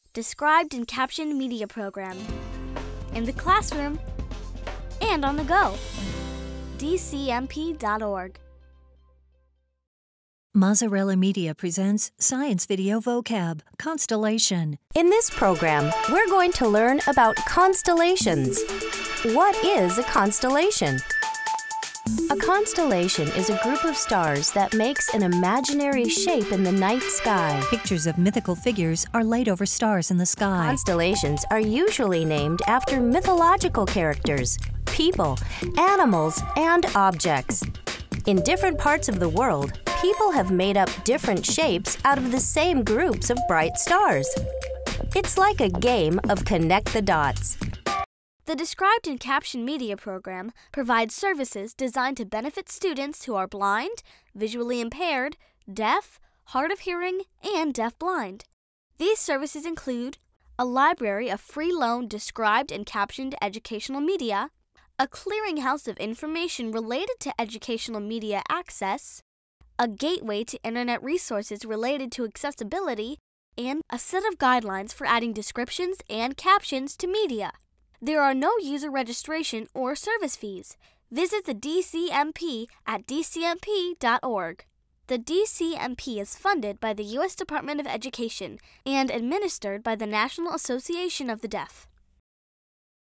described and captioned media program. In the classroom and on the go. dcmp.org. Mozzarella Media presents Science Video Vocab, Constellation. In this program, we're going to learn about constellations. What is a constellation? A constellation is a group of stars that makes an imaginary shape in the night sky. Pictures of mythical figures are laid over stars in the sky. Constellations are usually named after mythological characters, people, animals, and objects. In different parts of the world, people have made up different shapes out of the same groups of bright stars. It's like a game of connect the dots. The Described and Captioned Media program provides services designed to benefit students who are blind, visually impaired, deaf, hard of hearing, and deaf-blind. These services include a library of free loan described and captioned educational media, a clearinghouse of information related to educational media access, a gateway to internet resources related to accessibility, and a set of guidelines for adding descriptions and captions to media. There are no user registration or service fees. Visit the DCMP at dcmp.org. The DCMP is funded by the U.S. Department of Education and administered by the National Association of the Deaf.